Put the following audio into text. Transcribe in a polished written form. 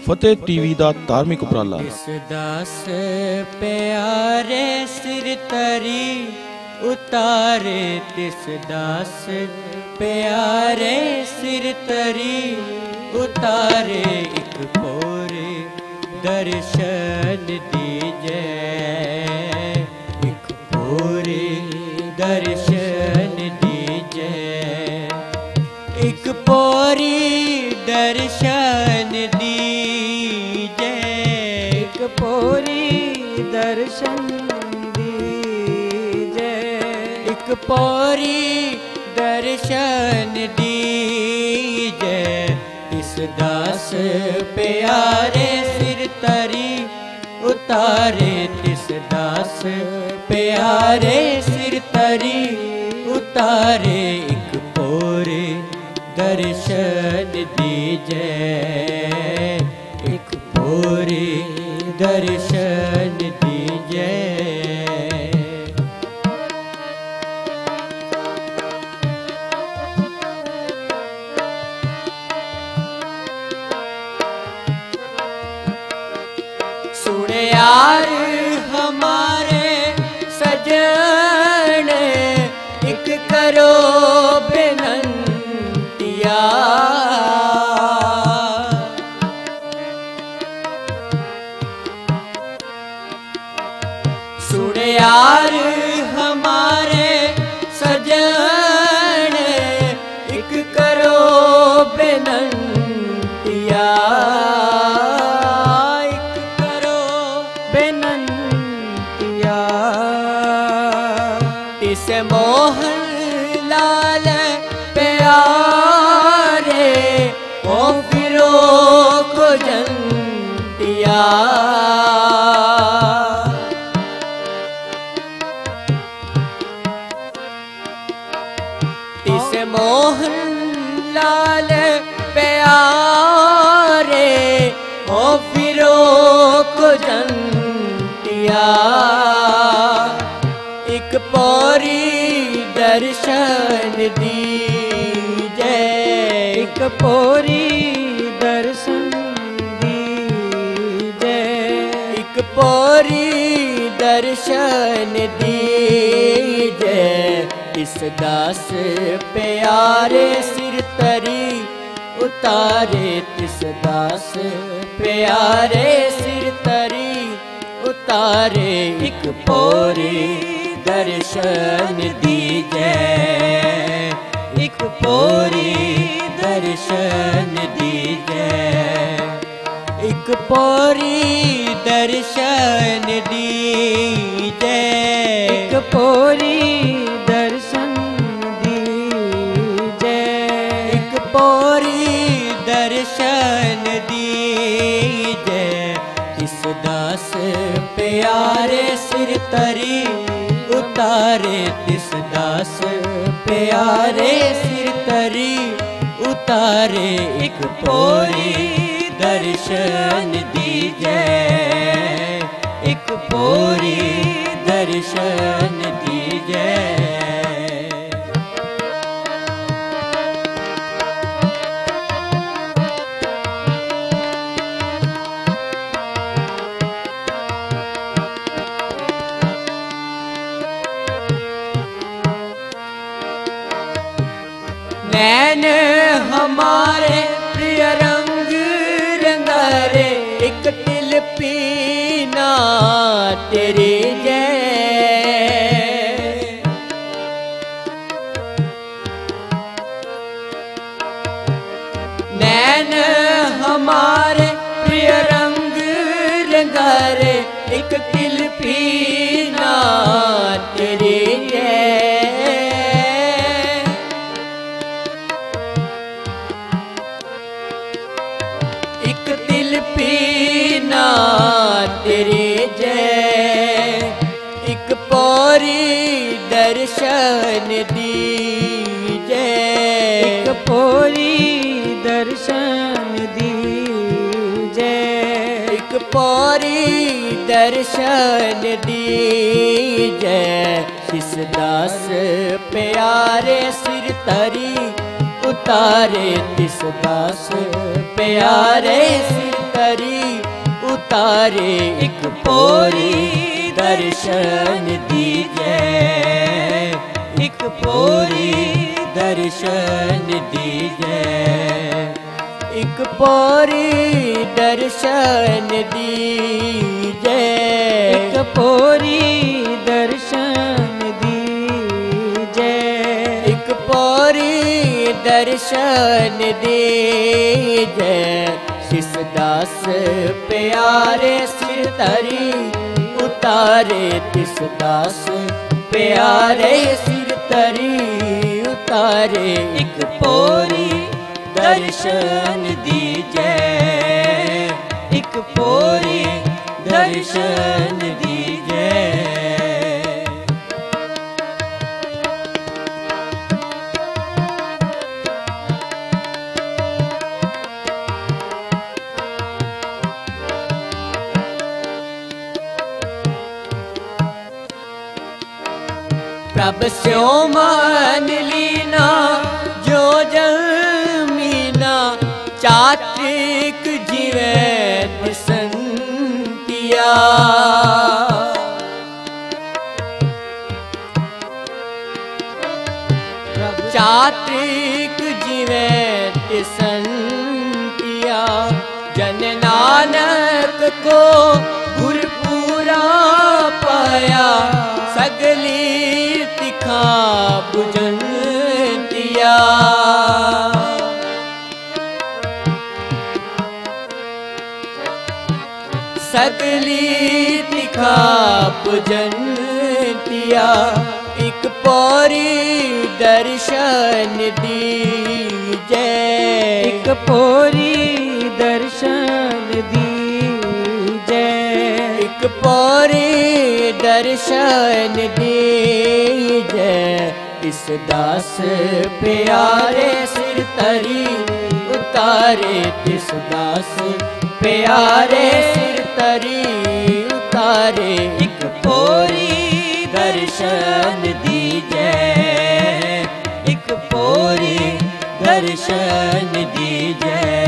फतेह TV दा धार्मिक उपराला। तिस दास प्यारे सिर तरी उतारे, तिस दास प्यारे सिर तरी उतारे, एक पोरे दर्शन दीजे, एक पोरे दर्शन दीजे, एक पोरी दर्शन दीजे, एक पोरी दर्शन दीजे, एक पोरी दर्शन दीजे, इस दास प्यारे सिर तरी उतारे, तिस दास प्यारे सिर तरी उतारे, एक पोरे दर्शन दीजे, एक पोरे दर्शन दीजे। सुने यार हमारे सजन, एक करो बेनंतिया, सुने यार हमारे सजन, एक करो बेनंतिया, बेनंतिया, इस मोहन लाल प्यारे ओ फिरो को जंतिया, इस मोहन लाल प्यारे ओ फिरो को जंतिया, एक पोरी दर्शन दीजे, एक पोरी दर्शन दीजे, एक पोरी दर्शन दीजे, इस दास प्यारे सिर तरी उतारे, तिस दास प्यारे सिर तरी उतारे, एक पोरी दर्शन दीजे, एक पोरी दर्शन दीजे, एक पोरी दर्शन दीजे, एक पोरी दर्शन दीजे, एक पोरी दर्शन दीजे, इस दास प्यारे सिर तरी उतारे, तिस दास प्यारे सिर तरी उतारे, एक पोरी दर्शन दीजे, एक पोरी दर्शन दीजे। नैन हमारे प्रिय रंग रंगारे, एक तिल पीना तेरे जय, नैन हमारे प्रिय रंग रंगारे, एक तिल पीना तेरे जय, एक तिल पीना तेरे जय, एक पोरी दर्शन दीजे, एक पोरी दर्शन दीजे, एक पोरी दर्शन दीजे, इस दास प्यारे सिर तरी उतारे, तिस दास प्यारे सिर तरी उतारे। एक पोरी दर्शन दीजे, एक पोरी दर्शन दीजे, एक पोरी दर्शन दीजे, एक पोरी दर्शन दीजे, एक पोरी दर्शन दीजे। शिष दास प्यारे सिर तरी उतारे, तिस दास प्यारे सिर तरी उतारे। एक पोरी दर्शन दीजे, एक पोरी दर्शन दीजे। प्रभ स्यो मान लीना जो जमीना, चात्रिक जीवे संतिया। चात्रिक जीवे संतिया। जन नानक को गुरपुरा पाया, सगली तिखा बुझन दिया। सगली तिखा बुझन दिया। एक पोरी दर्शन दीजे, एक पोरी दर्शन दीजे, एक पोरी दर्शन दीजे। इस दास प्यारे सिर तरी उतारे, तिस दास प्यारे सिर तरी उतारे। एक पोरी दर्शन दीजे, एक पोरी दर्शन दीजे।